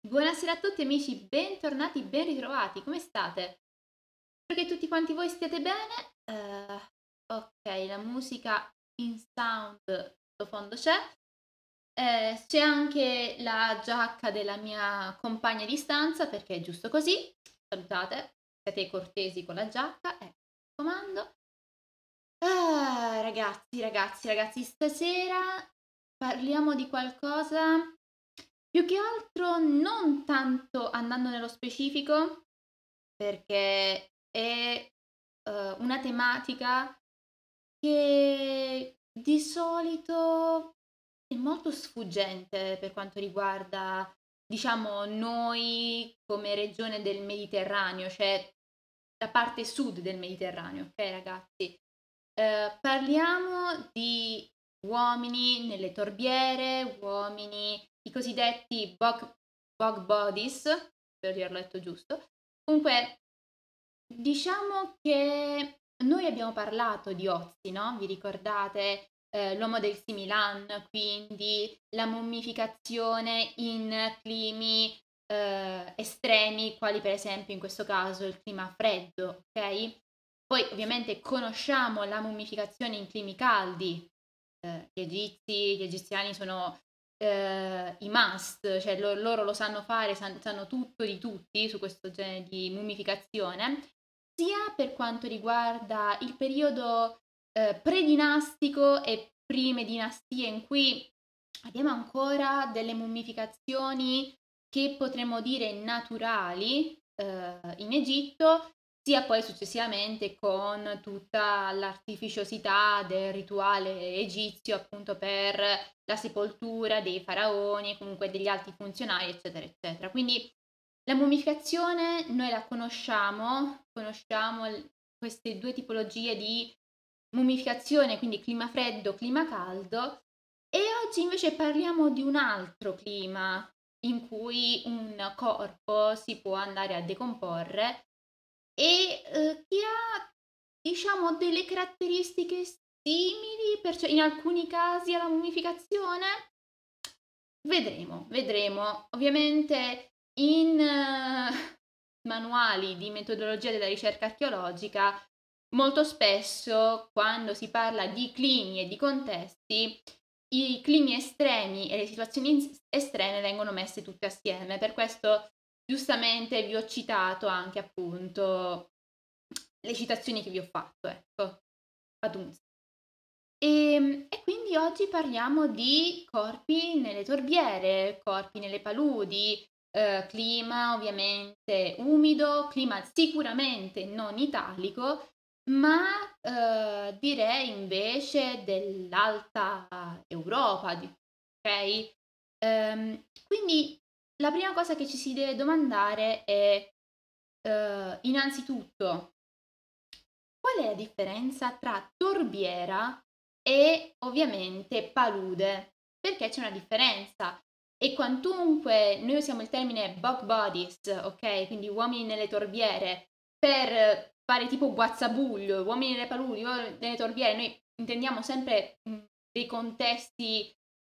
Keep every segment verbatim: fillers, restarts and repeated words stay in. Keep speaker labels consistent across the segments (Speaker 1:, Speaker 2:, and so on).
Speaker 1: Buonasera a tutti amici, bentornati, ben ritrovati, come state? Spero che tutti quanti voi stiate bene. Eh, ok, la musica in sound sottofondo c'è. Eh, c'è anche la giacca della mia compagna di stanza perché è giusto così. Salutate, siete cortesi con la giacca, ecco, comando. Ah, ragazzi, ragazzi, ragazzi, stasera parliamo di qualcosa più che altro non tanto andando nello specifico, perché è eh, una tematica che di solito è molto sfuggente per quanto riguarda, diciamo, noi come regione del Mediterraneo, cioè la parte sud del Mediterraneo, ok ragazzi? Eh, parliamo di uomini nelle torbiere, uomini, i cosiddetti bog, bog bodies, per averlo letto giusto. Comunque, diciamo che noi abbiamo parlato di ozi, no? Vi ricordate eh, l'uomo del Similan, quindi la mummificazione in climi eh, estremi, quali per esempio in questo caso il clima freddo, ok? Poi ovviamente conosciamo la mummificazione in climi caldi, eh, gli egizi, gli egiziani sono eh, i must, cioè lo- loro lo sanno fare, san- sanno tutto di tutti su questo genere di mummificazione, sia per quanto riguarda il periodo eh, predinastico e prime dinastie in cui abbiamo ancora delle mummificazioni che potremmo dire naturali eh, in Egitto, sia poi successivamente con tutta l'artificiosità del rituale egizio appunto per la sepoltura dei faraoni e comunque degli alti funzionari, eccetera, eccetera. Quindi la mummificazione noi la conosciamo, conosciamo queste due tipologie di mummificazione, quindi clima freddo, clima caldo, e oggi invece parliamo di un altro clima in cui un corpo si può andare a decomporre e eh, che ha, diciamo, delle caratteristiche simili, perciò in alcuni casi alla mummificazione. Vedremo, vedremo. Ovviamente in eh, manuali di metodologia della ricerca archeologica, molto spesso quando si parla di climi e di contesti, i climi estremi e le situazioni estreme vengono messe tutte assieme. Per questo giustamente vi ho citato anche appunto le citazioni che vi ho fatto, ecco, ad un e, e quindi oggi parliamo di corpi nelle torbiere, corpi nelle paludi, eh, clima ovviamente umido, clima sicuramente non italico, ma eh, direi invece dell'alta Europa, di- ok? Ehm, quindi la prima cosa che ci si deve domandare è eh, innanzitutto qual è la differenza tra torbiera e ovviamente palude? Perché c'è una differenza. E quantunque noi usiamo il termine bog bodies, ok? Quindi uomini nelle torbiere, per fare tipo guazzabuglio, uomini nelle paludi, uomini nelle torbiere, noi intendiamo sempre mh, dei contesti,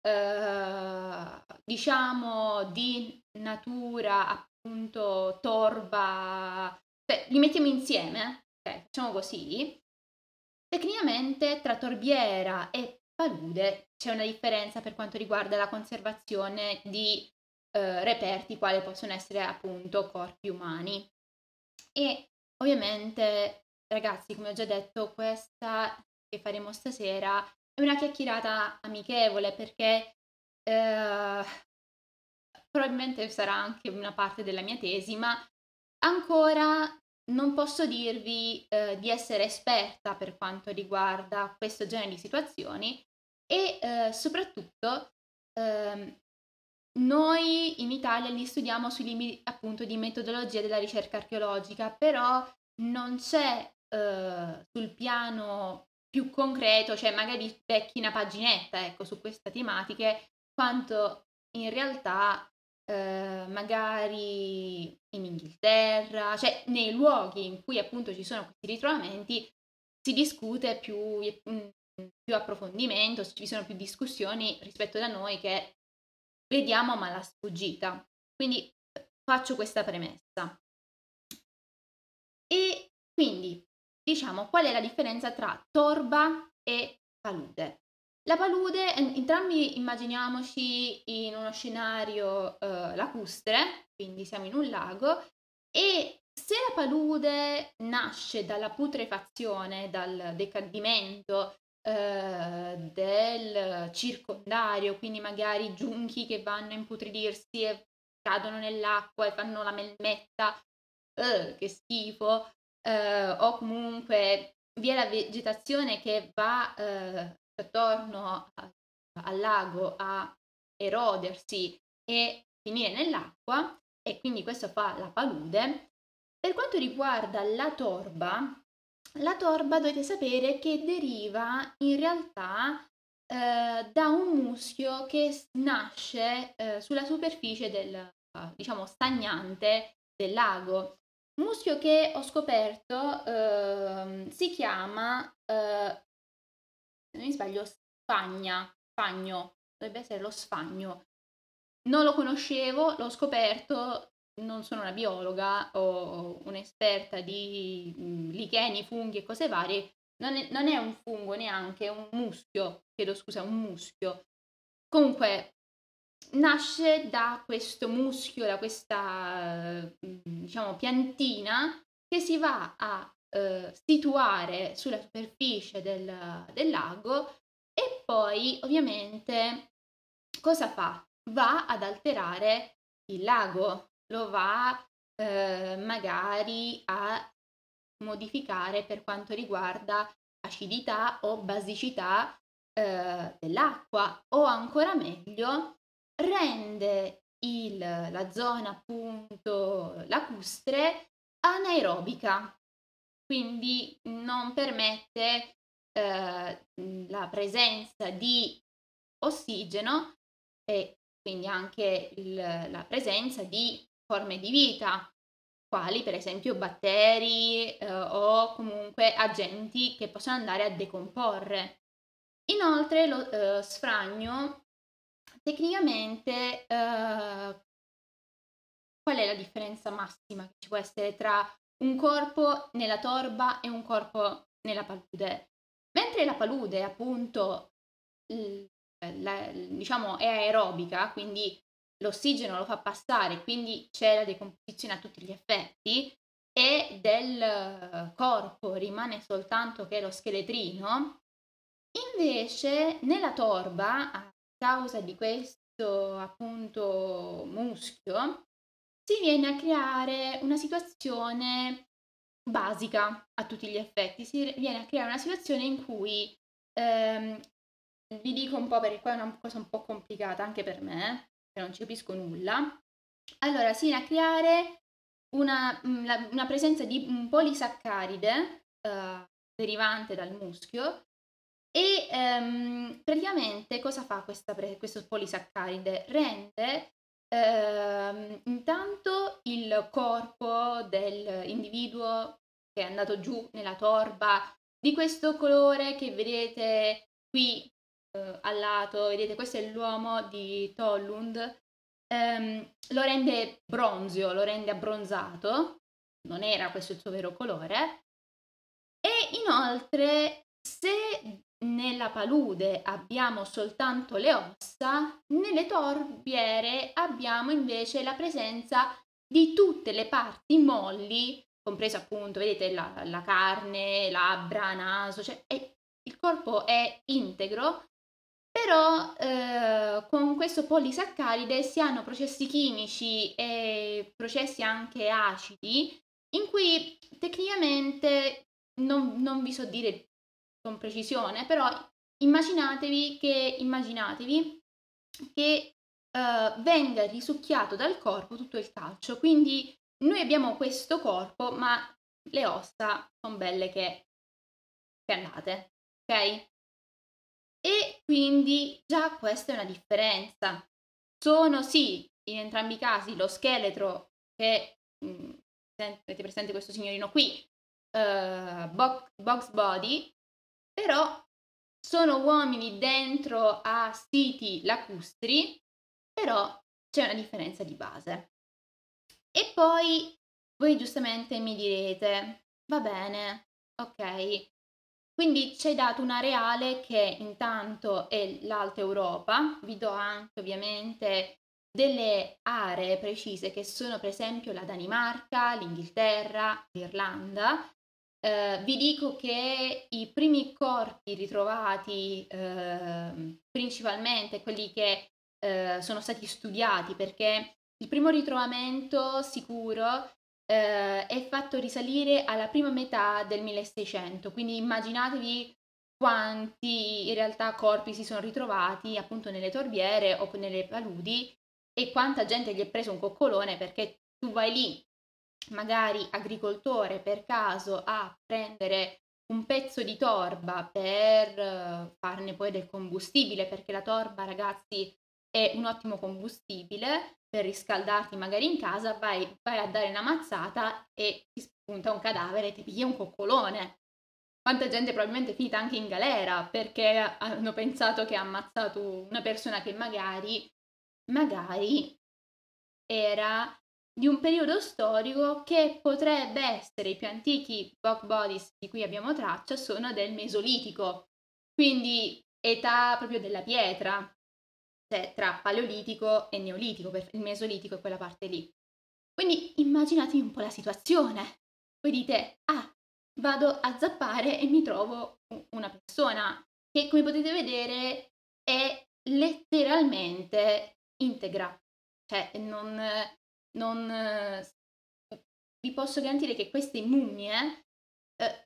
Speaker 1: eh, diciamo, di natura appunto torba, cioè li mettiamo insieme, ok? Facciamo così. Tecnicamente tra torbiera e palude c'è una differenza per quanto riguarda la conservazione di eh, reperti quali possono essere appunto corpi umani. E ovviamente, ragazzi, come ho già detto, questa che faremo stasera è una chiacchierata amichevole perché eh, probabilmente sarà anche una parte della mia tesi, ma ancora non posso dirvi eh, di essere esperta per quanto riguarda questo genere di situazioni e eh, soprattutto ehm, noi in Italia li studiamo sui limiti appunto di metodologia della ricerca archeologica, però non c'è eh, sul piano più concreto, cioè magari becchi una paginetta ecco, su queste tematiche, quanto in realtà eh, magari in Inghilterra, cioè nei luoghi in cui appunto ci sono questi ritrovamenti, si discute più, mm, più approfondimento, ci sono più discussioni rispetto da noi che vediamo ma alla sfuggita. Quindi faccio questa premessa. E quindi diciamo qual è la differenza tra torba e palude. La palude, entrambi immaginiamoci in uno scenario eh, lacustre, quindi siamo in un lago, e se la palude nasce dalla putrefazione, dal decadimento eh, del circondario, quindi magari giunchi che vanno a imputridirsi e cadono nell'acqua e fanno la melmetta, eh, che schifo, eh, o comunque vi è la vegetazione che va eh, attorno a, al lago a erodersi e finire nell'acqua, e quindi questo fa la palude. Per quanto riguarda la torba, la torba dovete sapere che deriva in realtà eh, da un muschio che nasce eh, sulla superficie del, diciamo, stagnante del lago. Muschio che ho scoperto eh, si chiama, eh, se non mi sbaglio, spagna, spagno, dovrebbe essere lo sfagno. Non lo conoscevo, l'ho scoperto, non sono una biologa o un'esperta di mh, licheni, funghi e cose varie, non è, non è un fungo neanche, è un muschio, chiedo scusa, un muschio. Comunque, nasce da questo muschio, da questa, mh, diciamo, piantina che si va a eh, situare sulla superficie del, del lago, e poi ovviamente cosa fa? Va ad alterare il lago, lo va eh, magari a modificare per quanto riguarda acidità o basicità eh, dell'acqua, o ancora meglio rende il, la zona appunto lacustre anaerobica, quindi non permette eh, la presenza di ossigeno e quindi anche il, la presenza di forme di vita, quali per esempio batteri eh, o comunque agenti che possono andare a decomporre. Inoltre lo eh, sfragno, tecnicamente, eh, qual è la differenza massima che ci può essere tra un corpo nella torba e un corpo nella palude? Mentre la palude appunto la, diciamo è aerobica, quindi l'ossigeno lo fa passare, quindi c'è la decomposizione a tutti gli effetti, e del corpo rimane soltanto che lo scheletrino. Invece nella torba, a causa di questo appunto muschio, si viene a creare una situazione basica a tutti gli effetti, si viene a creare una situazione in cui ehm, vi dico un po' perché qua è una cosa un po' complicata anche per me, che non ci capisco nulla. Allora, si viene a creare una, una presenza di un polisaccaride eh, derivante dal muschio, e ehm, praticamente cosa fa questa pre- questo polisaccaride? Rende ehm, intanto il corpo dell'individuo che è andato giù nella torba di questo colore che vedete qui eh, al lato, vedete questo è l'uomo di Tollund, ehm, lo rende bronzeo, lo rende abbronzato, non era questo il suo vero colore, e inoltre se nella palude abbiamo soltanto le ossa, nelle torbiere abbiamo invece la presenza di tutte le parti molli, compreso appunto, vedete, la, la carne, labbra, naso, cioè è, il corpo è integro, però eh, con questo polisaccaride si hanno processi chimici e processi anche acidi in cui tecnicamente non, non vi so dire con precisione, però immaginatevi che, immaginatevi che eh, venga risucchiato dal corpo tutto il calcio, quindi noi abbiamo questo corpo, ma le ossa sono belle che, che andate, ok? E quindi già questa è una differenza. Sono sì, in entrambi i casi, lo scheletro che, mh, avete presente questo signorino qui, uh, box, box body, però sono uomini dentro a siti lacustri, però c'è una differenza di base. E poi voi giustamente mi direte: "Va bene, okay, quindi ci hai dato un areale che intanto è l'Alta Europa". Vi do anche ovviamente delle aree precise che sono per esempio la Danimarca, l'Inghilterra, l'Irlanda. Ehm, vi dico che i primi corpi ritrovati, ehm, principalmente quelli che, ehm, sono stati studiati, perché il primo ritrovamento sicuro, ehm, è fatto risalire alla prima metà del milleseicento, quindi immaginatevi quanti in realtà corpi si sono ritrovati appunto nelle torbiere o co nelle paludi e quanta gente gli è preso un coccolone, perché tu vai lì, magari agricoltore per caso, a prendere un pezzo di torba per eh, farne poi del combustibile, perché la torba, ragazzi, è un ottimo combustibile per riscaldarti magari in casa, vai, vai a dare una mazzata e ti spunta un cadavere e ti piglia un coccolone. Quanta gente probabilmente è finita anche in galera perché hanno pensato che ha ammazzato una persona che magari, magari era di un periodo storico che potrebbe essere, i più antichi bog bodies di cui abbiamo traccia sono del Mesolitico, quindi età proprio della pietra, cioè tra Paleolitico e Neolitico, il Mesolitico è quella parte lì. Quindi immaginatevi un po' la situazione. Voi dite: "Ah, vado a zappare e mi trovo u una persona", che come potete vedere è letteralmente integra. Cioè non non s vi posso garantire che queste mummie, uhm,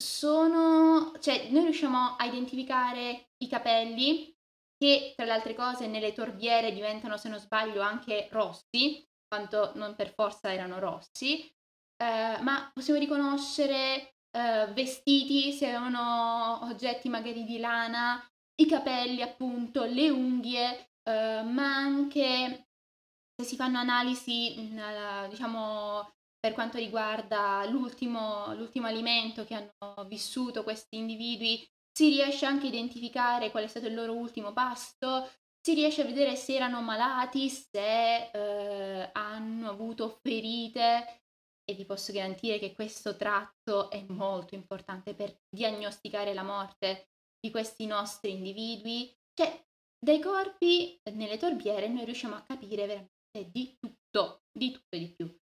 Speaker 1: sono cioè noi riusciamo a identificare i capelli, che tra le altre cose nelle torbiere diventano, se non sbaglio, anche rossi, quanto non per forza erano rossi, ehm, ma possiamo riconoscere, ehm, vestiti se avevano oggetti magari di lana, i capelli appunto, le unghie, ehm, ma anche se si fanno analisi, mhmm, diciamo per quanto riguarda l'ultimo l'ultimo alimento che hanno vissuto questi individui, si riesce anche a identificare qual è stato il loro ultimo pasto, si riesce a vedere se erano malati, se, ehm, hanno avuto ferite e vi posso garantire che questo tratto è molto importante per diagnosticare la morte di questi nostri individui. Cioè, dai corpi nelle torbiere noi riusciamo a capire veramente di tutto, di tutto e di più.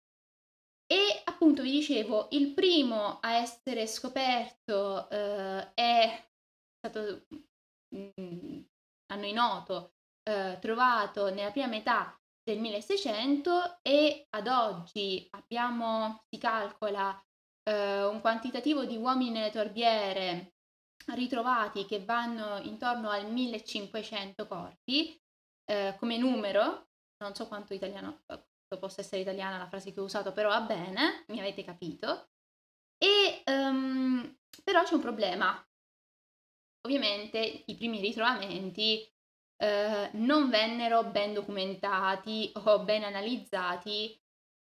Speaker 1: E appunto vi dicevo, il primo a essere scoperto, uhm, è stato, mhmm, a noi noto, uhm, trovato nella prima metà del milleseicento e ad oggi abbiamo, si calcola, uhm, un quantitativo di uomini nelle torbiere ritrovati che vanno intorno al millecinquecento corpi, uhm, come numero, non so quanto italiano possa essere italiana la frase che ho usato, però va bene, mi avete capito. E, ehm, però c'è un problema. Ovviamente i primi ritrovamenti, ehm, non vennero ben documentati o ben analizzati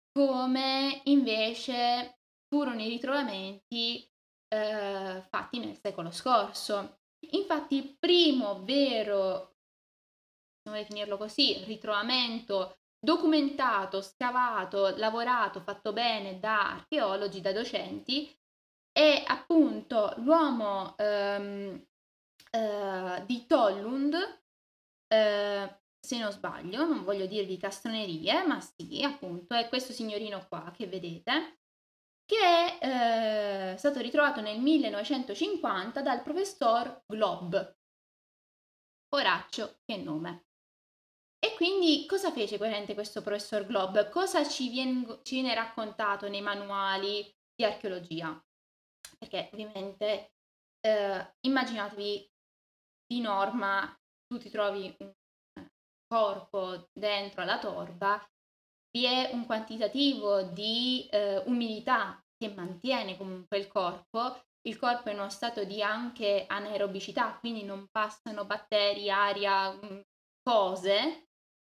Speaker 1: come invece furono i ritrovamenti, ehm, fatti nel secolo scorso. Infatti il primo vero, possiamo definirlo così, ritrovamento documentato, scavato, lavorato, fatto bene da archeologi, da docenti, è appunto l'uomo, ehm, ehm, di Tollund, ehm, se non sbaglio, non voglio dirvi castronerie, ma sì, appunto, è questo signorino qua che vedete, che è, ehm, stato ritrovato nel millenovecentocinquanta dal professor Glob. Poraccio, che nome. E quindi cosa fece praticamente questo professor Glob? Cosa ci vien ci viene raccontato nei manuali di archeologia? Perché ovviamente, ehm, immaginatevi di norma tu ti trovi un eh, corpo dentro alla torba, vi è un quantitativo di, ehm, umidità che mantiene comunque il corpo, il corpo è in uno stato di anche anaerobicità, quindi non passano batteri, aria, mhmm, cose.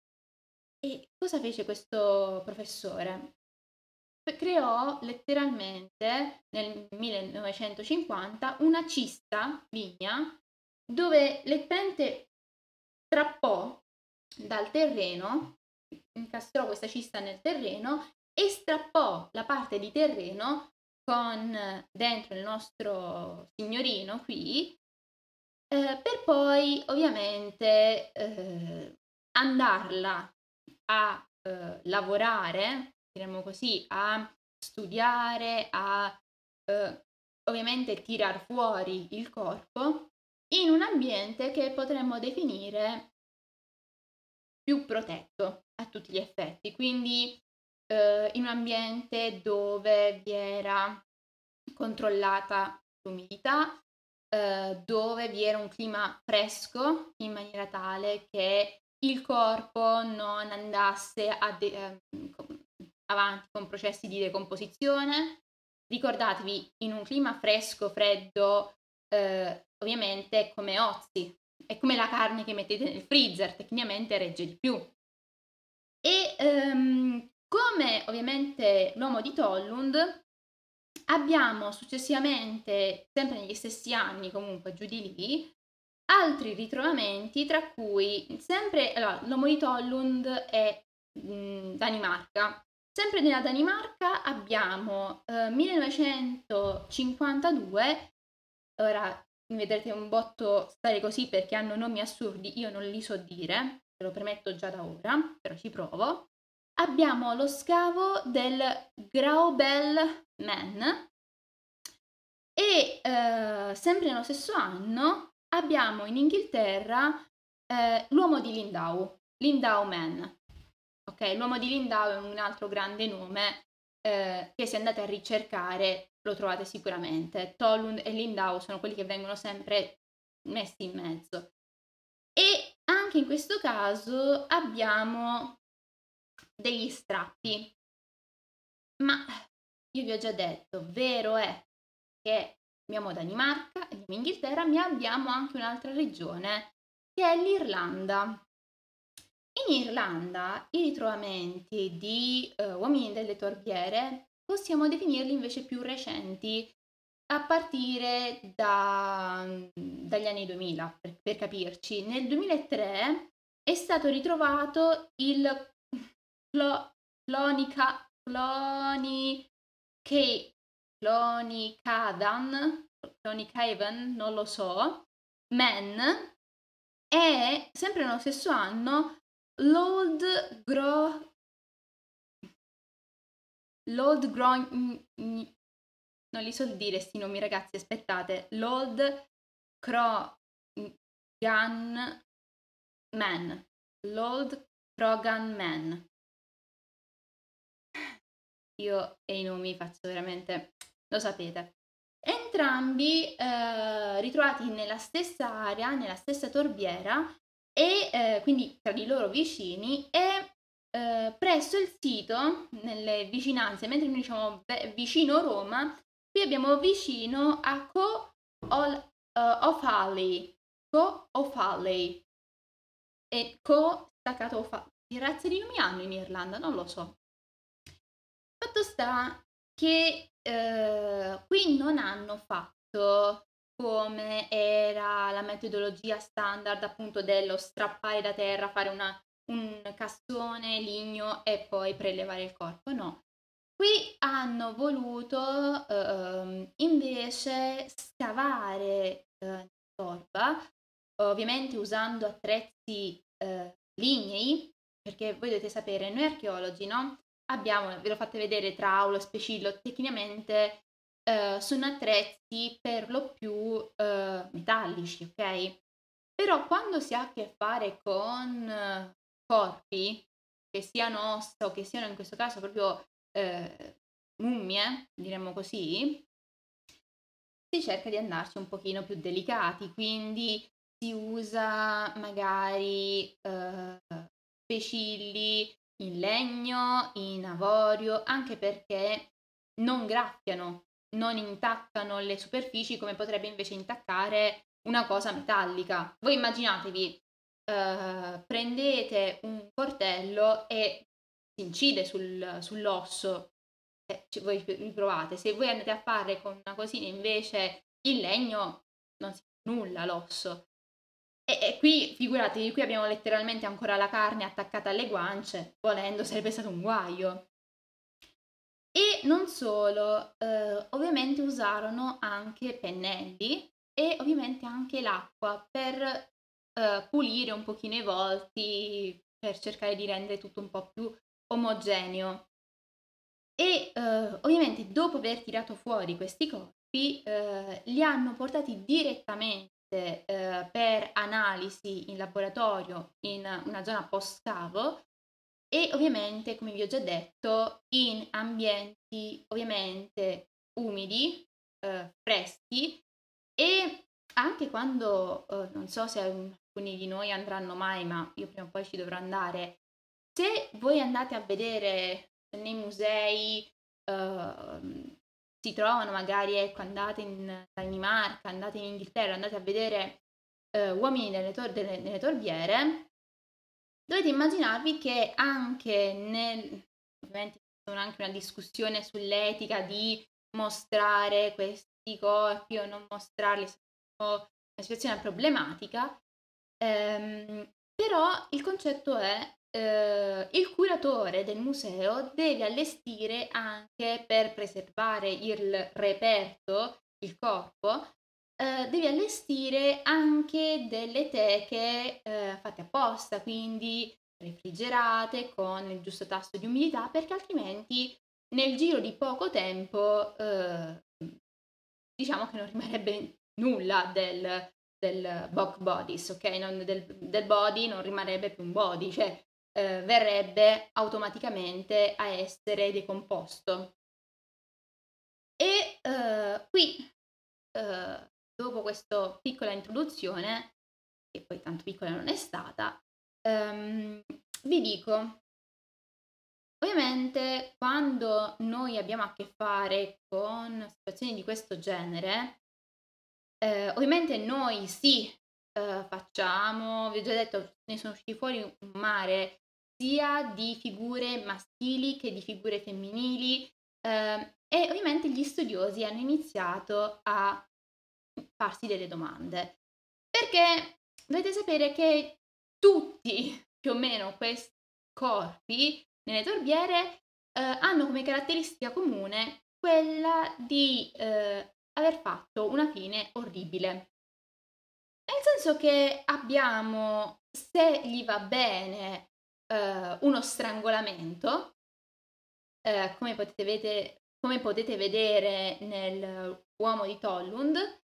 Speaker 1: E cosa fece questo professore? P creò letteralmente nel millenovecentocinquanta una cista lignea dove letteralmente strappò dal terreno, incastrò questa cista nel terreno e strappò la parte di terreno con dentro il nostro signorino qui, eh, per poi ovviamente eh, andarla a eh, lavorare, diremmo così, a studiare, a eh, ovviamente tirar fuori il corpo in un ambiente che potremmo definire più protetto a tutti gli effetti, quindi eh, in un ambiente dove vi era controllata l'umidità, eh, dove vi era un clima fresco in maniera tale che il corpo non andasse a de- ehm, com- avanti con processi di decomposizione. Ricordatevi, in un clima fresco, freddo, eh, ovviamente è come ozzi, è come la carne che mettete nel freezer, tecnicamente regge di più. E ehm, come ovviamente l'uomo di Tollund, abbiamo successivamente, sempre negli stessi anni, comunque giù di lì, altri ritrovamenti, tra cui sempre allora, l'uomo di Tollund è mh, Danimarca. Sempre nella Danimarca abbiamo eh, millenovecentocinquantadue, ora mi vedrete un botto stare così perché hanno nomi assurdi, io non li so dire, ve lo premetto già da ora, però ci provo. Abbiamo lo scavo del Graubel Man e eh, sempre nello stesso anno abbiamo in Inghilterra eh, l'uomo di Lindau, Lindau Man. Ok, l'uomo di Lindau è un altro grande nome eh, che se andate a ricercare lo trovate sicuramente. Tollund e Lindau sono quelli che vengono sempre messi in mezzo. E anche in questo caso abbiamo degli strappi. Ma io vi ho già detto, vero è che abbiamo Danimarca, abbiamo Inghilterra, ma abbiamo anche un'altra regione che è l'Irlanda. In Irlanda i ritrovamenti di eh, uomini delle torbiere possiamo definirli invece più recenti, a partire da, dagli anni duemila, per, per capirci. Nel duemilatré è stato ritrovato il clo, clonica, cloni, che, clonicadan, clonicavan, non lo so, man, e sempre nello stesso anno L'Old Gro... L'Old Gro... Non li so dire sti nomi ragazzi, aspettate. L'Old Krogan Man. L'Old Krogan Man. Io e i nomi faccio veramente... Lo sapete. Entrambi eh, ritrovati nella stessa area, nella stessa torbiera e eh, quindi tra di loro vicini e eh, presso il sito, nelle vicinanze, mentre noi diciamo beh, vicino Roma, qui abbiamo vicino a Co Offaly, Co Offaly e Co staccato Offaly. Che razze di nomi hanno in Irlanda? Non lo so. Fatto sta che eh, qui non hanno fatto come era la metodologia standard appunto dello strappare da terra, fare una, un cassone, ligno e poi prelevare il corpo, no. Qui hanno voluto eh, invece scavare eh, torba, ovviamente usando attrezzi eh, lignei, perché voi dovete sapere, noi archeologi, no? Abbiamo, ve l'ho fatte vedere, traulo, specillo, tecnicamente eh, sono attrezzi per lo più eh, metallici, ok? Però quando si ha a che fare con eh, corpi, che siano ossa o che siano in questo caso proprio eh, mummie, diremmo così, si cerca di andarci un pochino più delicati, quindi si usa magari eh, specilli in legno, in avorio, anche perché non graffiano, non intaccano le superfici come potrebbe invece intaccare una cosa metallica. Voi immaginatevi, eh, prendete un coltello e si incide sul, sull'osso, eh, ci- voi vi provate, se voi andate a fare con una cosina invece in legno non si fa nulla l'osso. E, e qui figuratevi, qui abbiamo letteralmente ancora la carne attaccata alle guance, volendo sarebbe stato un guaio. E non solo, uhm, ovviamente usarono anche pennelli e ovviamente anche l'acqua per, uhm, pulire un pochino i volti, per cercare di rendere tutto un po' più omogeneo. E, uhm, ovviamente dopo aver tirato fuori questi corpi, uhm, li hanno portati direttamente, uhm, per analisi in laboratorio in una zona post-scavo e ovviamente, come vi ho già detto, in ambienti ovviamente umidi, uhm, freschi e anche quando, uhm, non so se alcuni di noi andranno mai, ma io prima o poi ci dovrò andare, se voi andate a vedere nei musei, uhm, si trovano magari, ecco, andate in Danimarca, andate in Inghilterra, andate a vedere, uhm, uomini nelle tor delle nelle torbiere, dovete immaginarvi che anche nel ovviamente c'è anche una discussione sull'etica di mostrare questi corpi o non mostrarli, o una situazione problematica, ehm, però il concetto è, ehm, il curatore del museo deve allestire anche per preservare il reperto, il corpo, ehm, deve allestire anche delle teche, ehm, fatte apposta, quindi refrigerate con il giusto tasso di umidità, perché altrimenti nel giro di poco tempo, ehm, diciamo che non rimarrebbe nulla del del bug bodies, okay, non del del body non rimarrebbe più un body, cioè, ehm, verrebbe automaticamente a essere decomposto. E, uhm, qui, uhm, dopo questo piccola introduzione, che poi tanto piccola non è stata, uhm, vi dico, ovviamente quando noi abbiamo a che fare con situazioni di questo genere, ehm, ovviamente noi sì, uhm, facciamo, vi ho già detto, ne sono usciti fuori un mare sia di figure maschili che di figure femminili, ehm, e ovviamente gli studiosi hanno iniziato a farsi delle domande. Perché dovete sapere che tutti più o meno questi corpi nelle torbiere, ehm, hanno come caratteristica comune quella di, ehm, aver fatto una fine orribile. Nel senso che abbiamo, se gli va bene, ehm, uno strangolamento, ehm, come potete vede come potete vedere nel Uomo di Tollund,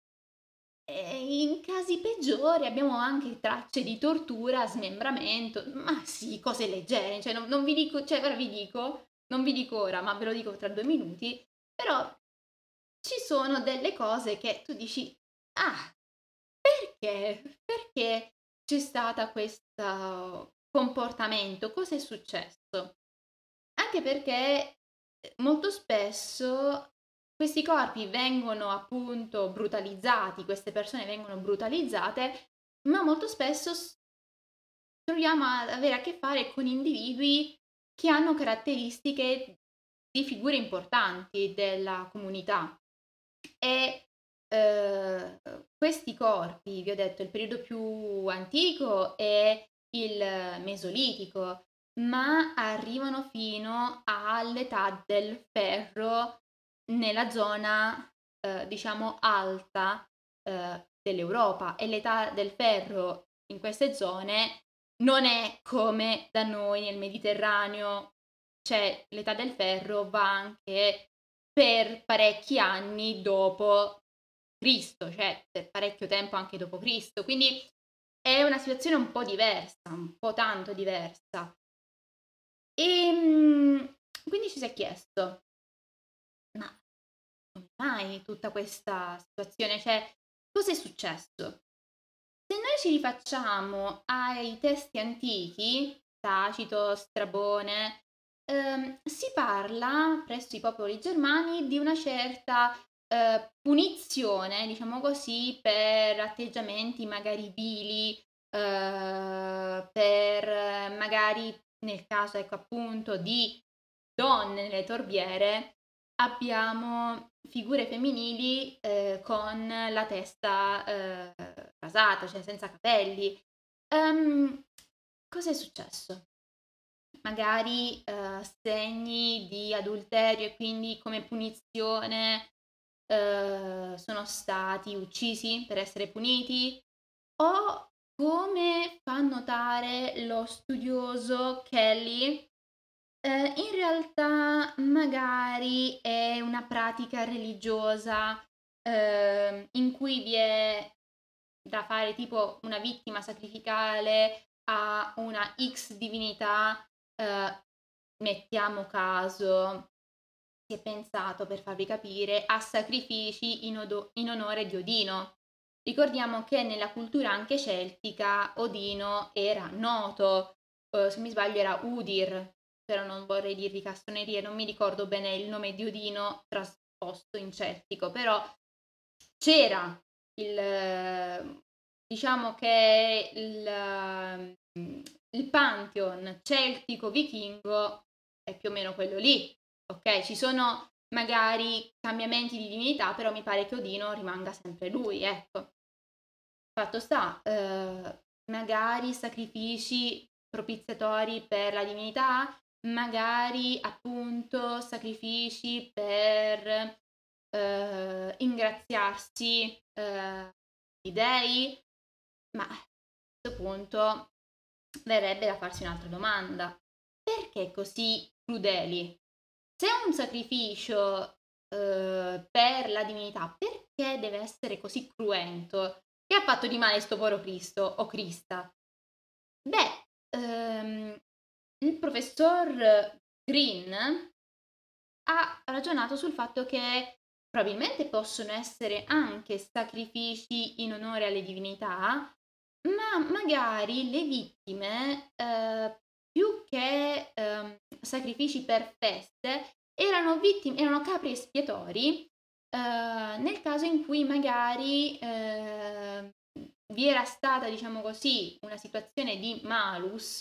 Speaker 1: e in casi peggiori abbiamo anche tracce di tortura, smembramento, ma sì, cose leggere, cioè non non vi dico, cioè ora vi dico, non vi dico ora, ma ve lo dico tra due minuti, però ci sono delle cose che tu dici: "Ah, perché? Perché c'è stata questo comportamento? Cos'è successo?" Anche perché, ehm, molto spesso questi corpi vengono appunto brutalizzati, queste persone vengono brutalizzate, ma molto spesso s troviamo ad avere a che fare con individui che hanno caratteristiche di figure importanti della comunità. E, uhm, questi corpi, vi ho detto, il periodo più antico è il Mesolitico, ma arrivano fino all'età del ferro nella zona, uhm, diciamo alta, uhm, dell'Europa, e l'età del ferro in queste zone non è come da noi nel Mediterraneo, cioè l'età del ferro va anche per parecchi anni dopo Cristo, cioè per parecchio tempo anche dopo Cristo, quindi è una situazione un po' diversa, un po' tanto diversa. Ehm, quindi ci si è chiesto: "Ma come mai tutta questa situazione? Cioè, cos'è successo?" Se noi ci rifacciamo ai testi antichi, Tacito, Strabone, ehm, si parla presso i popoli germani di una certa, ehm, punizione, diciamo così, per atteggiamenti magari vili, ehm, per eh, magari nel caso, ecco, appunto, di donne nelle torbiere, abbiamo figure femminili, ehm, con la testa, ehm, rasata, cioè senza capelli. Ehm, Cos'è successo? magari eh, segni di adulterio e quindi come punizione eh, sono stati uccisi per essere puniti, o come fa notare lo studioso Kelly, eh, in realtà magari è una pratica religiosa ehm, in cui vi è da fare tipo una vittima sacrificale a una X divinità, eh, mettiamo caso, si è pensato, per farvi capire, a sacrifici in, odo- in onore di Odino. Ricordiamo che nella cultura anche celtica Odino era noto, eh, se mi sbaglio era Udir, però non vorrei dirvi castronerie, non mi ricordo bene il nome di Odino trasposto in celtico, però c'era il, diciamo che il, il pantheon celtico vichingo è più o meno quello lì, ok? Ci sono magari cambiamenti di divinità, però mi pare che Odino rimanga sempre lui, ecco. Fatto sta, eh, magari sacrifici propiziatori per la divinità, magari appunto sacrifici per eh, ingraziarsi eh, i dei, ma a questo punto verrebbe da farsi un'altra domanda. Perché così crudeli? Se è un sacrificio eh, per la divinità, perché deve essere così cruento? Che ha fatto di male sto povero Cristo o Crista? Beh, ehm, il professor Green ha ragionato sul fatto che probabilmente possono essere anche sacrifici in onore alle divinità, ma magari le vittime, eh, più che ehm, sacrifici per feste, erano vittime, erano capri espiatori, eh, nel caso in cui magari eh, vi era stata, diciamo così, una situazione di malus,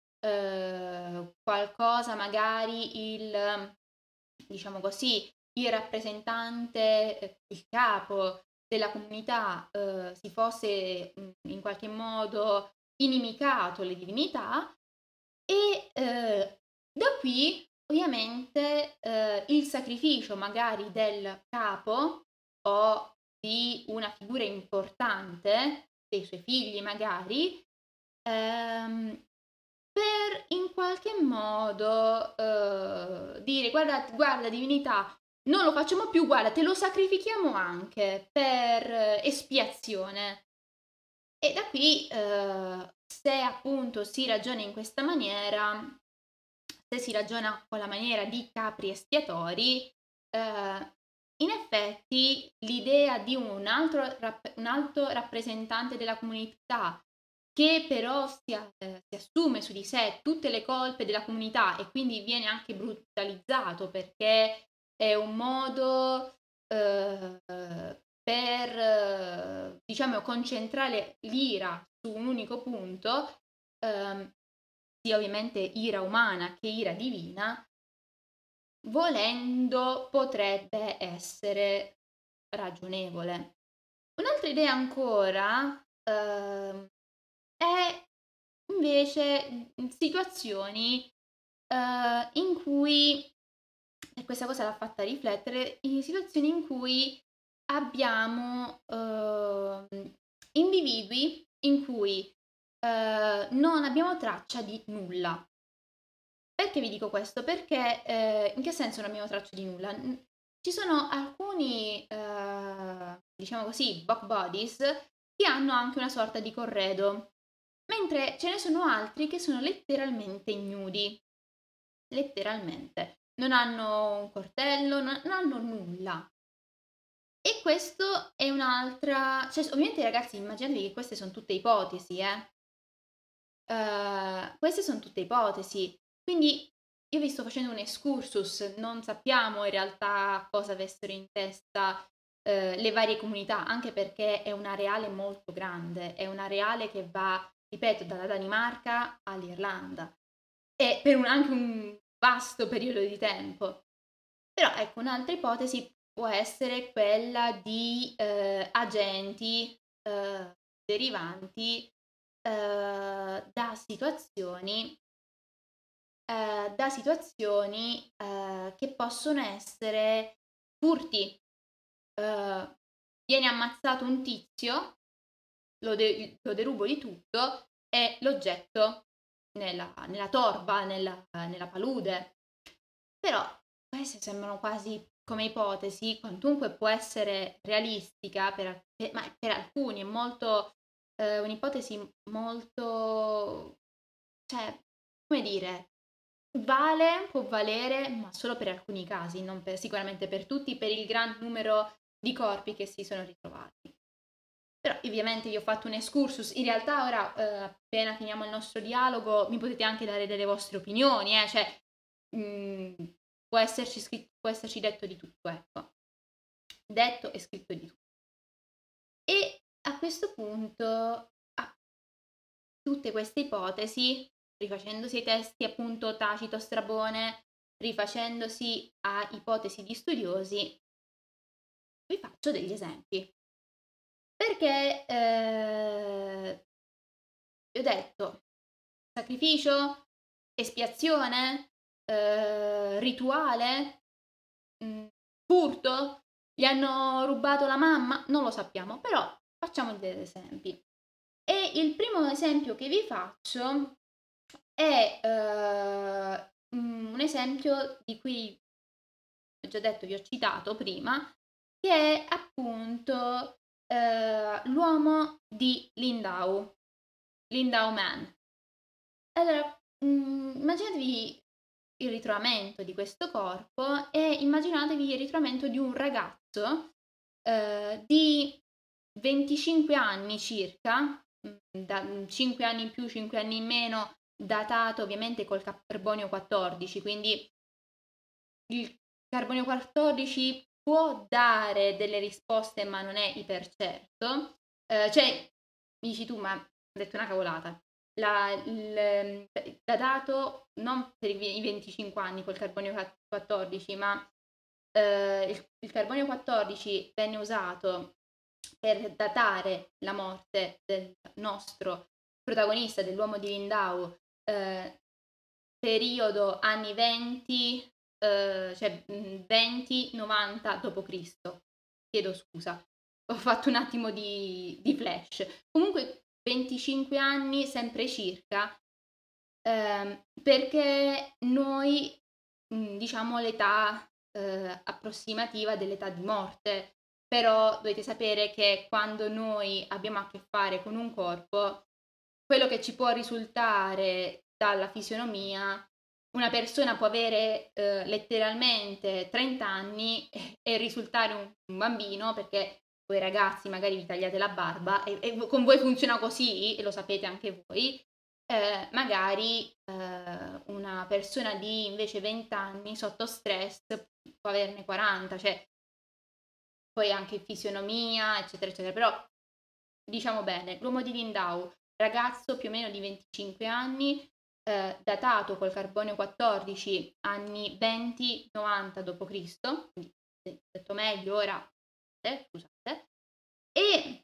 Speaker 1: eh, qualcosa magari il, diciamo così, il rappresentante, eh, il capo della comunità eh, si fosse mh, in qualche modo inimicato le divinità e eh, da qui ovviamente eh, il sacrificio magari del capo o di una figura importante, dei suoi figli magari, ehm, per in qualche modo eh, dire guarda, guarda divinità, non lo facciamo più, guarda, te lo sacrifichiamo anche per eh, espiazione. E da qui, eh, se appunto si ragiona in questa maniera, se si ragiona con la maniera di capri espiatori, eh, in effetti l'idea di un altro, rapp- un alto rappresentante della comunità che però si, eh, si assume su di sé tutte le colpe della comunità e quindi viene anche brutalizzato perché è un modo eh, per, eh, diciamo, concentrare l'ira su un unico punto, ehm, sia ovviamente ira umana che ira divina, volendo potrebbe essere ragionevole. Un'altra idea ancora ehm, è invece situazioni eh, in cui, e questa cosa l'ha fatta riflettere, in situazioni in cui abbiamo eh, individui in cui eh, non abbiamo traccia di nulla. Perché vi dico questo? Perché eh, in che senso non abbiamo traccia di nulla? N- Ci sono alcuni, eh, diciamo così, bug bodies che hanno anche una sorta di corredo, mentre ce ne sono altri che sono letteralmente ignudi, letteralmente. Non hanno un coltello, non, non hanno nulla. E questo è un'altra, cioè ovviamente ragazzi immaginatevi che queste sono tutte ipotesi, eh. Eh, queste sono tutte ipotesi, quindi io vi sto facendo un excursus, non sappiamo in realtà cosa avessero in testa eh, le varie comunità, anche perché è un areale molto grande, è un areale che va, ripeto, dalla Danimarca all'Irlanda e per un- anche un vasto periodo di tempo. Però ecco, un'altra ipotesi può essere quella di eh, agenti eh, derivanti eh, da situazioni eh, da situazioni eh, che possono essere furti. Eh, viene ammazzato un tizio, lo, de- lo derubo di tutto e l'oggetto nella, nella torba, nella, nella palude. Però queste sembrano quasi come ipotesi, quantunque può essere realistica, per, per- ma per alcuni è molto, eh, un'ipotesi molto, cioè, come dire, vale, può valere, ma solo per alcuni casi, non per- sicuramente per tutti, per il gran numero di corpi che si sono ritrovati. Però ovviamente io ho fatto un excursus, in realtà ora eh, appena finiamo il nostro dialogo mi potete anche dare delle vostre opinioni, eh? Cioè mh, può esserci scritto, può esserci detto di tutto, ecco, detto e scritto di tutto. E a questo punto, a tutte queste ipotesi, rifacendosi ai testi appunto Tacito, Strabone, rifacendosi a ipotesi di studiosi, vi faccio degli esempi. Perché eh, vi ho detto sacrificio, espiazione, eh, rituale, mh, furto, gli hanno rubato la mamma, non lo sappiamo, però facciamo degli esempi. E il primo esempio che vi faccio è eh, un esempio di cui ho già detto, vi ho citato prima, che è appunto eh, l'uomo di Lindau, Lindau Man. Allora, mh, immaginatevi il ritrovamento di questo corpo e immaginatevi il ritrovamento di un ragazzo eh, di venticinque anni circa, mh, da cinque anni in più, cinque anni in meno, datato ovviamente col carbonio quattordici, quindi il carbonio quattordici può dare delle risposte ma non è ipercerto. Eh, cioè, mi dici tu, ma hai detto una cavolata. La, il, datato non per i venticinque anni col carbonio quattordici, ma eh, il, il carbonio quattordici venne usato per datare la morte del nostro protagonista, dell'uomo di Lindau, eh, periodo anni venti, eh, cioè venti novanta dopo Cristo. Chiedo scusa, ho fatto un attimo di, di flash. Comunque venticinque anni sempre circa, ehm, perché noi mh, diciamo l'età eh, approssimativa dell'età di morte, però dovete sapere che quando noi abbiamo a che fare con un corpo, quello che ci può risultare dalla fisionomia, una persona può avere eh, letteralmente trenta anni e, e risultare un, un bambino, perché voi ragazzi magari vi tagliate la barba e, e con voi funziona così, e lo sapete anche voi, eh, magari eh, una persona di invece venti anni sotto stress può averne quaranta, cioè poi anche fisionomia, eccetera, eccetera. Però diciamo bene, l'uomo di Lindau, ragazzo più o meno di venticinque anni, eh, datato col carbonio quattordici, anni venti novanta dopo Cristo, quindi detto meglio ora, eh, scusate, e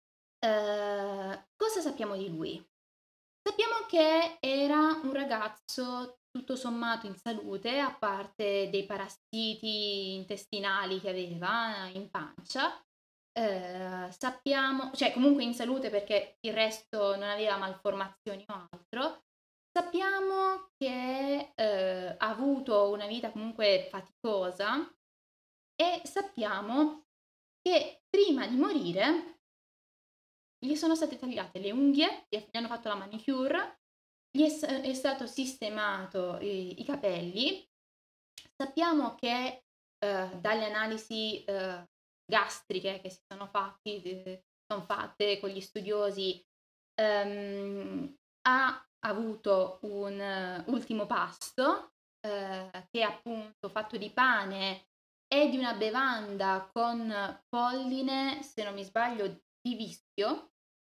Speaker 1: eh, cosa sappiamo di lui? Sappiamo che era un ragazzo tutto sommato in salute, a parte dei parassiti intestinali che aveva in pancia. Eh, sappiamo, cioè comunque in salute perché il resto non aveva malformazioni o altro. Sappiamo che eh, ha avuto una vita comunque faticosa e sappiamo che prima di morire gli sono state tagliate le unghie, gli hanno fatto la manicure, gli è, è stato sistemato i, i capelli. Sappiamo che eh, dalle analisi eh, gastriche che si sono, fatti, eh, sono fatte con gli studiosi, ehm, ha avuto un uh, ultimo pasto eh, che è appunto fatto di pane e di una bevanda con polline, se non mi sbaglio, di vischio.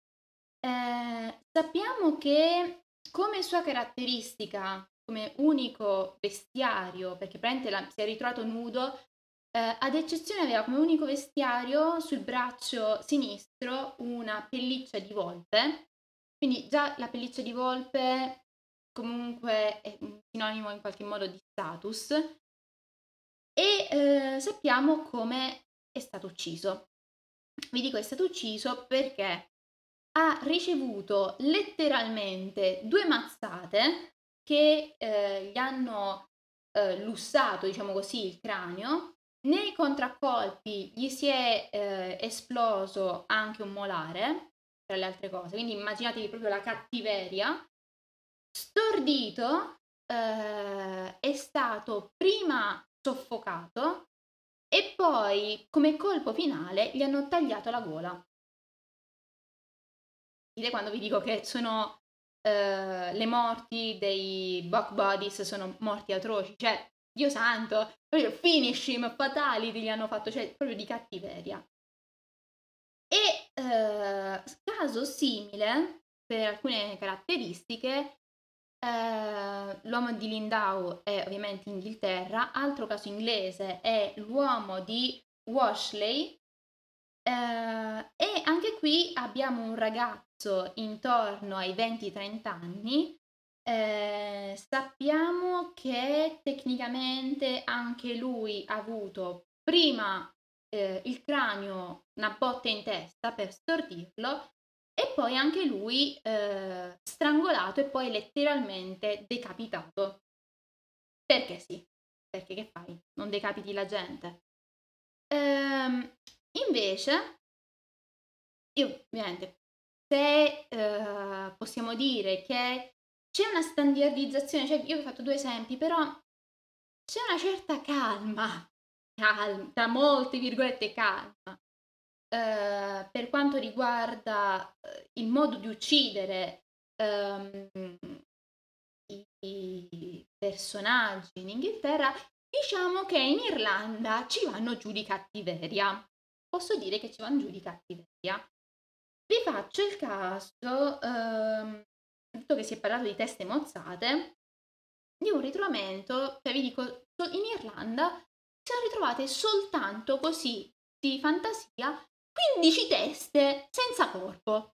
Speaker 1: Eh, sappiamo che come sua caratteristica, come unico vestiario, perché praticamente la- si è ritrovato nudo, eh, ad eccezione aveva come unico vestiario sul braccio sinistro una pelliccia di volpe, quindi già la pelliccia di volpe comunque è un sinonimo in qualche modo di status, e eh, sappiamo come è stato ucciso. Vi dico è stato ucciso perché ha ricevuto letteralmente due mazzate che eh, gli hanno eh, lussato, diciamo così, il cranio. Nei contraccolpi gli si è eh, esploso anche un molare, tra le altre cose, quindi immaginatevi proprio la cattiveria. Stordito, eh, è stato prima soffocato e poi, come colpo finale, gli hanno tagliato la gola. Quando vi dico che sono eh, le morti dei Buck Buddies sono morti atroci, cioè, Dio santo, proprio finishing, fatality gli hanno fatto, cioè, proprio di cattiveria. E eh, caso simile, per alcune caratteristiche, eh, l'uomo di Lindau è ovviamente Inghilterra, altro caso inglese è l'uomo di Washley, eh, e anche qui abbiamo un ragazzo intorno ai venti trenta anni. Eh, sappiamo che tecnicamente anche lui ha avuto prima eh, il cranio, una botta in testa per stordirlo, e poi anche lui eh, strangolato e poi letteralmente decapitato. Perché sì, perché che fai? Non decapiti la gente. Ehm, invece, io ovviamente, se eh, possiamo dire che c'è una standardizzazione, cioè io vi ho fatto due esempi, però c'è una certa calma, calma, tra molte virgolette calma, eh, per quanto riguarda eh, il modo di uccidere ehm, i, i personaggi in Inghilterra, diciamo che in Irlanda ci vanno giù di cattiveria. Posso dire che ci vanno giù di cattiveria. Vi faccio il caso, ehm, visto che si è parlato di teste mozzate, di un ritrovamento, cioè vi dico, in Irlanda si sono ritrovate soltanto così, di fantasia, quindici teste senza corpo.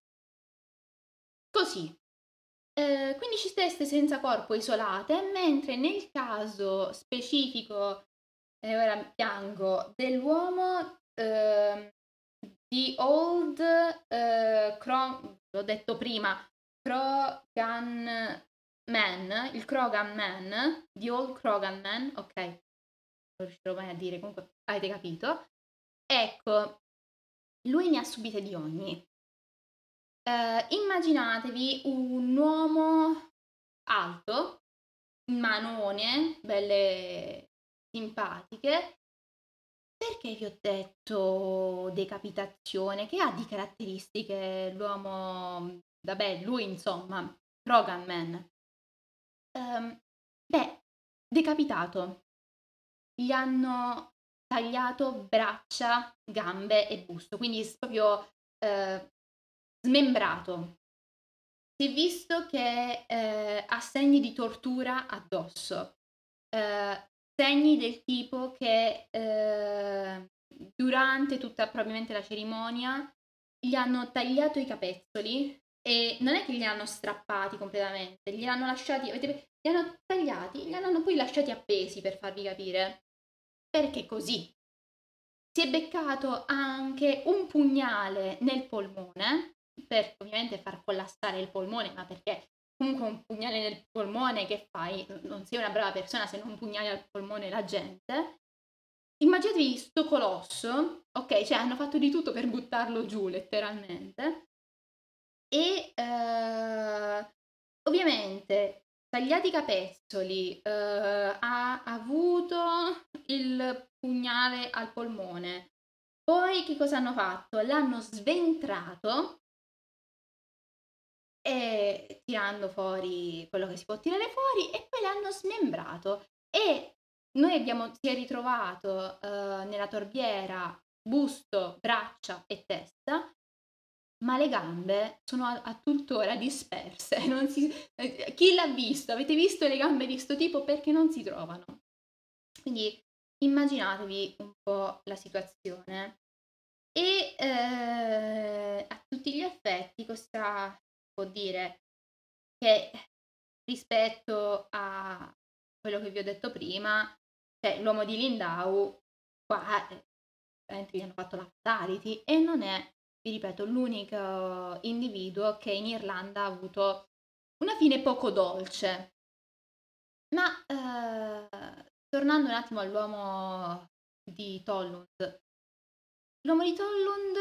Speaker 1: Così. Eh, quindici teste senza corpo isolate, mentre nel caso specifico, e ora piango, dell'uomo eh, di Old eh, Cro- l'ho detto prima, Krogan Man, il Krogan Man, di Old Krogan Man, ok, non riuscirò mai a dire, comunque avete capito. Ecco, lui ne ha subite di ogni. Eh, immaginatevi un uomo alto, manone, belle simpatiche. Perché vi ho detto decapitazione? Che ha di caratteristiche l'uomo, vabbè, lui insomma, Krogan Man. Ehm, beh, decapitato. Gli hanno tagliato braccia, gambe e busto, quindi proprio eh, smembrato. Si è visto che eh, ha segni di tortura addosso, eh, segni del tipo che eh, durante tutta probabilmente la cerimonia gli hanno tagliato i capezzoli e non è che li hanno strappati completamente, li hanno lasciati, avete, li hanno tagliati, li hanno poi lasciati appesi per farvi capire, perché così. Si è beccato anche un pugnale nel polmone, per ovviamente far collassare il polmone, ma perché comunque un pugnale nel polmone che fai? Non sei una brava persona se non pugnali al polmone la gente. Immaginatevi sto colosso, ok? Cioè hanno fatto di tutto per buttarlo giù letteralmente. E eh, ovviamente tagliati i capezzoli, eh, ha avuto il pugnale al polmone. Poi che cosa hanno fatto? L'hanno sventrato e tirando fuori quello che si può tirare fuori e poi l'hanno smembrato. E noi abbiamo, si è ritrovato eh, nella torbiera busto, braccia e testa, ma le gambe sono a, a tuttora disperse. Non si, eh, chi l'ha visto? Avete visto le gambe di sto tipo? Perché non si trovano. Quindi immaginatevi un po' la situazione. E eh, a tutti gli effetti cosa può dire? Che rispetto a quello che vi ho detto prima, cioè l'uomo di Lindau qua, ehm, veramente gli hanno fatto la fatality e non è, vi ripeto, l'unico individuo che in Irlanda ha avuto una fine poco dolce. Ma, ehm, tornando un attimo all'uomo di Tollund, l'uomo di Tollund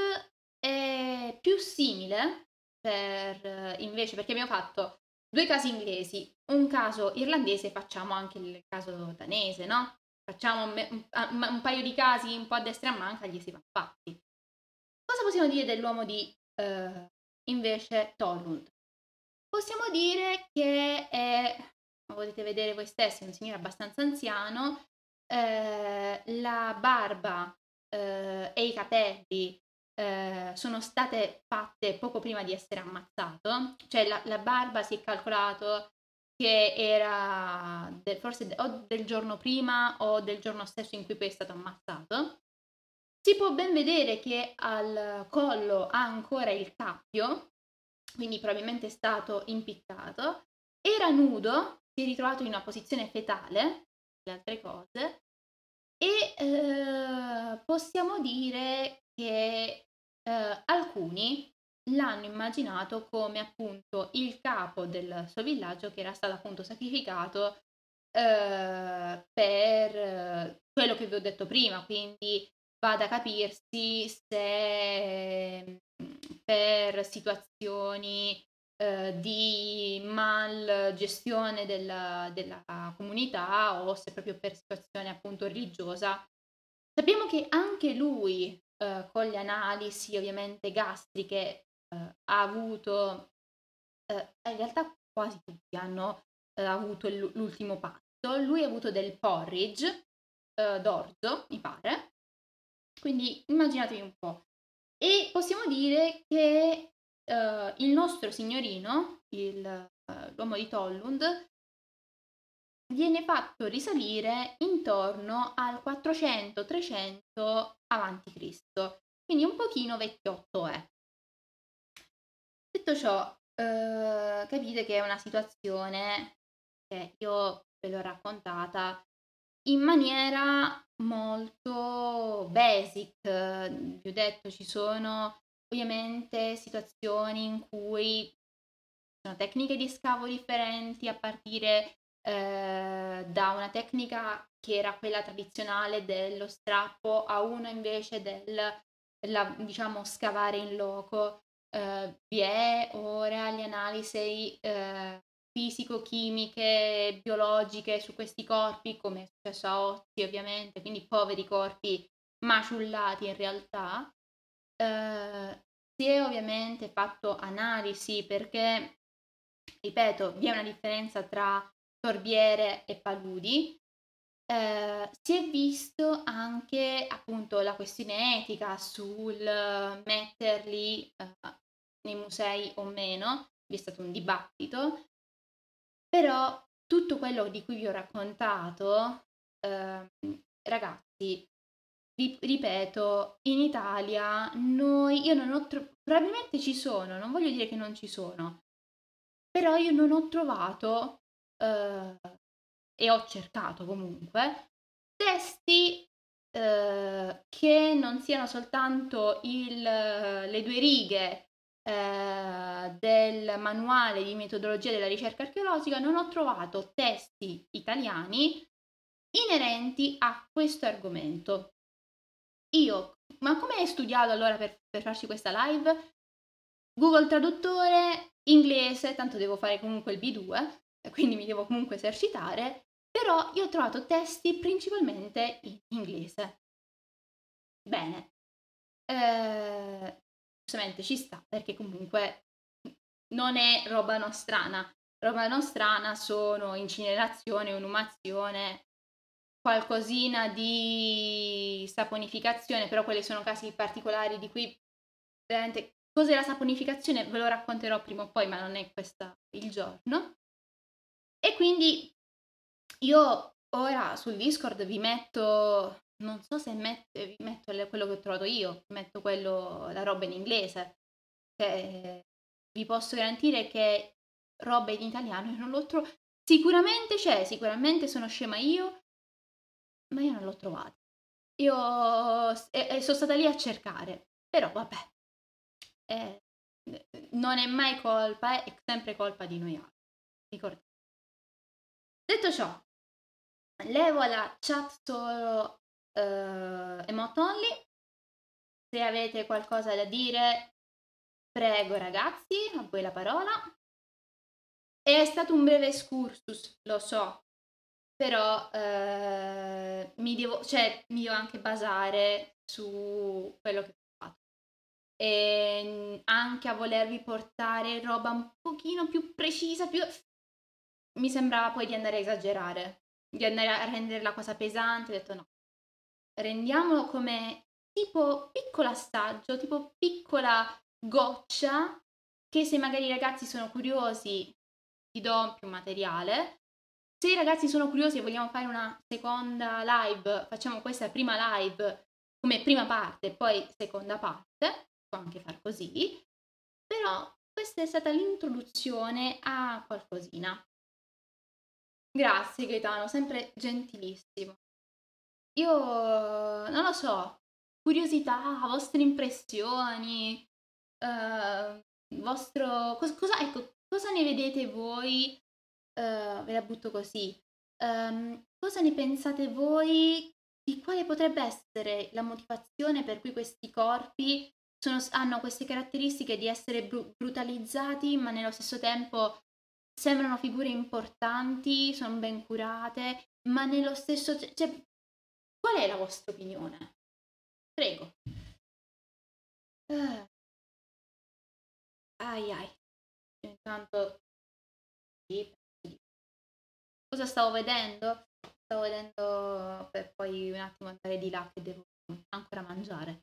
Speaker 1: è più simile per invece perché abbiamo fatto due casi inglesi, un caso irlandese, facciamo anche il caso danese, no, facciamo me un a un un paio di casi un po' a destra e a manca gli si van fatti. Cosa possiamo dire dell'uomo di, ehm, invece Tollund? Possiamo dire che è, come potete vedere voi stessi, un signore abbastanza anziano, ehm, la barba, ehm, e i capelli, ehm, sono state fatte poco prima di essere ammazzato, cioè la la barba si è calcolato che era de forse de o del giorno prima o del giorno stesso in cui poi è stato ammazzato. Si può ben vedere che al collo ha ancora il cappio, quindi probabilmente è stato impiccato. Era nudo, si è ritrovato in una posizione fetale, le altre cose, e eh, possiamo dire che eh, alcuni l'hanno immaginato come appunto il capo del suo villaggio che era stato appunto sacrificato eh, per eh, quello che vi ho detto prima, quindi va da capirsi se mm, per situazioni eh, di malgestione della, della comunità o se proprio per situazione appunto religiosa. Sappiamo che anche lui eh, con le analisi ovviamente gastriche eh, ha avuto, eh, in realtà quasi tutti hanno eh, avuto il- l'ultimo pasto, lui ha avuto del porridge eh, d'orzo, mi pare, quindi immaginatevi un po'. E possiamo dire che eh, il nostro signorino, il, eh, l'uomo di Tollund, viene fatto risalire intorno al quattrocento trecento avanti Cristo, quindi un pochino vecchiotto è. Detto ciò, eh, capite che è una situazione che io ve l'ho raccontata in maniera molto basic. Vi ho detto, ci sono ovviamente situazioni in cui ci sono tecniche di scavo differenti a partire eh, da una tecnica che era quella tradizionale dello strappo a una invece del, la, diciamo, scavare in loco. Eh, vi è ora le analisi eh, fisico-chimiche, biologiche su questi corpi, come è successo a Otti ovviamente, quindi poveri corpi maciullati in realtà. Eh, si è ovviamente fatto analisi perché, ripeto, vi è una differenza tra torbiere e paludi. Eh, si è visto anche appunto la questione etica sul metterli eh, nei musei o meno, vi è stato un dibattito, però tutto quello di cui vi ho raccontato, ehm, ragazzi, vi ripeto, in Italia noi, io non ho, tro- probabilmente ci sono, non voglio dire che non ci sono, però io non ho trovato, eh, e ho cercato comunque, testi eh, che non siano soltanto il, le due righe eh, del manuale di metodologia della ricerca archeologica, non ho trovato testi italiani inerenti a questo argomento. Io, ma come hai studiato allora per, per farci questa live? Google Traduttore, inglese, tanto devo fare comunque il B due, quindi mi devo comunque esercitare, però io ho trovato testi principalmente in inglese. Bene, eh, giustamente ci sta, perché comunque non è roba nostrana. Roba nostrana sono incinerazione, onumazione, qualcosina di saponificazione, però quelli sono casi particolari di cui veramente cos'è la saponificazione ve lo racconterò prima o poi, ma non è questo il giorno. E quindi io ora sul Discord vi metto, non so se met- vi metto le- quello che ho trovato io, metto quello, la roba in inglese. Cioè, vi posso garantire che roba in italiano, io non l'ho trovato. Sicuramente c'è, sicuramente sono scema io, ma io non l'ho trovato. Io e, e sono stata lì a cercare, però vabbè, eh, non è mai colpa, è sempre colpa di noi altri. Ricordate. Detto ciò, levo la chat solo uh, emote only. Se avete qualcosa da dire, prego ragazzi, a voi la parola. È stato un breve excursus, lo so, però eh, mi, devo, cioè, mi devo anche basare su quello che ho fatto. E anche a volervi portare roba un pochino più precisa, più... mi sembrava poi di andare a esagerare, di andare a rendere la cosa pesante. Ho detto no, rendiamolo come tipo piccolo assaggio, tipo piccola goccia, che se magari i ragazzi sono curiosi ti do più materiale. Se i ragazzi sono curiosi e vogliamo fare una seconda live, facciamo questa prima live come prima parte, poi seconda parte, può anche far così, però questa è stata l'introduzione a qualcosina. Grazie Gaetano, sempre gentilissimo. Io non lo so, curiosità, vostre impressioni, eh, vostro... Cosa, cosa, ecco, cosa ne vedete voi? Eh, ve la butto così. Ehm, cosa ne pensate voi di quale potrebbe essere la motivazione per cui questi corpi sono, hanno queste caratteristiche di essere bru- brutalizzati, ma nello stesso tempo sembrano figure importanti, sono ben curate, ma nello stesso... Cioè, qual è la vostra opinione? Prego. Uh, ai ai. Intanto... Sì. Cosa stavo vedendo? Stavo vedendo per poi un attimo andare di là che devo ancora mangiare.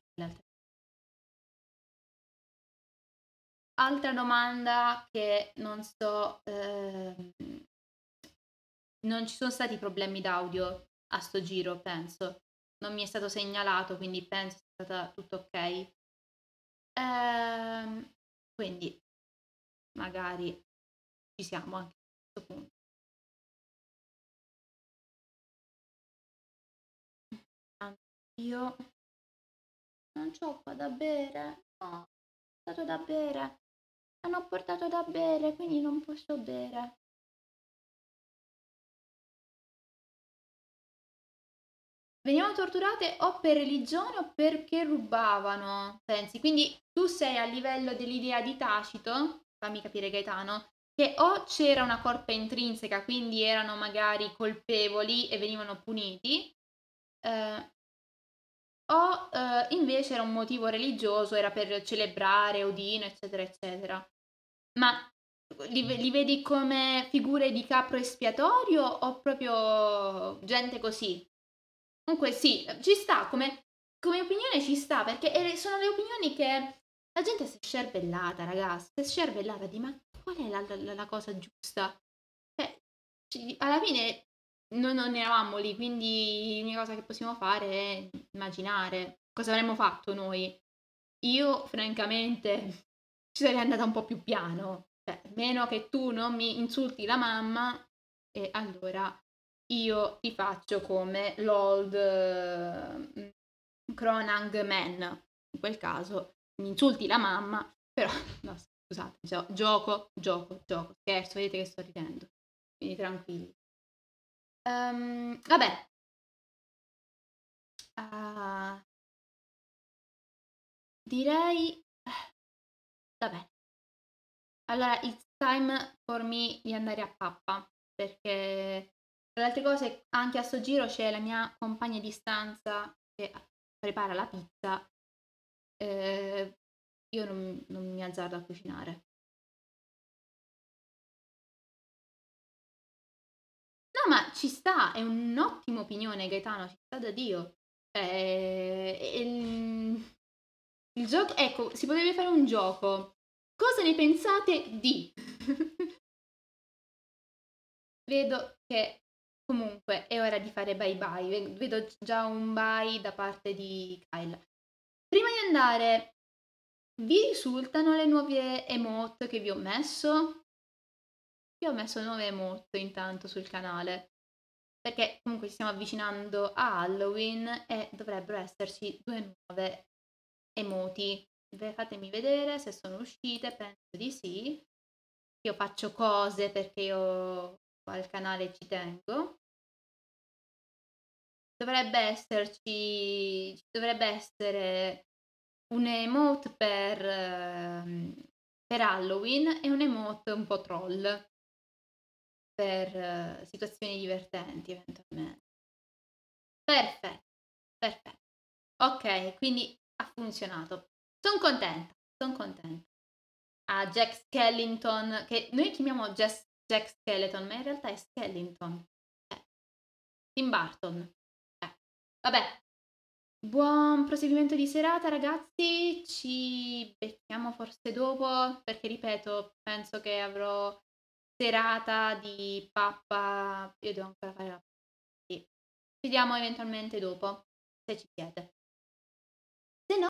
Speaker 1: Altra domanda che non so, ehm, non ci sono stati problemi d'audio a sto giro, penso. Non mi è stato segnalato, quindi penso sia stata tutto ok. Ehm, quindi magari ci siamo anche a questo punto. Io non c'ho qua da bere, no, ho portato da bere, non ho portato da bere, quindi non posso bere. Venivano torturate o per religione o perché rubavano, pensi? Quindi tu sei a livello dell'idea di Tacito, fammi capire Gaetano, che o c'era una colpa intrinseca, quindi erano magari colpevoli e venivano puniti, eh, o eh, invece era un motivo religioso, era per celebrare Odino, eccetera, eccetera. Ma li, li vedi come figure di capro espiatorio o proprio gente così? Comunque sì, ci sta, come, come opinione ci sta, perché eh, sono le opinioni che la gente si è scervellata, ragazzi, si è scervellata di ma qual è la, la- la cosa giusta? Cioè, ci- alla fine noi non eravamo lì, quindi l'unica cosa che possiamo fare è immaginare cosa avremmo fatto noi. Io, francamente, ci sarei andata un po' più piano, cioè, meno che tu non mi insulti la mamma, e allora io ti faccio come l'old eh, Cronang Man. In quel caso mi insulti la mamma, però no, scusate, gio- gioco, gioco, gioco, scherzo, vedete che sto ridendo, quindi tranquilli. Um, vabbè, uh, direi, vabbè, allora it's time for me di andare a pappa, perché tra le altre cose anche a sto giro c'è la mia compagna di stanza che prepara la pizza, eh, io non, non mi azzardo a cucinare. No, ma ci sta, è un'ottima opinione Gaetano, ci sta da Dio. Eh, il, il gioco, ecco, si potrebbe fare un gioco. Cosa ne pensate di? Vedo che comunque è ora di fare bye bye. Vedo già un bye da parte di Kyle. Prima di andare, vi risultano le nuove emote che vi ho messo? Io ho messo nuove emote intanto sul canale, perché comunque ci stiamo avvicinando a Halloween e dovrebbero esserci due nuove emoti. Ve- Fatemi vedere se sono uscite, penso di sì. Io faccio cose perché io al canale ci tengo. Dovrebbe esserci, ci dovrebbe essere un emote per, ehm, per Halloween e un emote un po' troll per eh, situazioni divertenti eventualmente. Perfetto, perfetto. Ok, quindi ha funzionato. Sono contenta, sono contenta. A Jack Skellington, che noi chiamiamo Jack, Jack Skeleton, ma in realtà è Skellington. Eh, Tim Burton. Eh, vabbè, buon proseguimento di serata ragazzi, ci becchiamo forse dopo perché ripeto, penso che avrò serata di pappa, io devo ancora fare la pappa. Sì. Ci vediamo eventualmente dopo, se ci siete.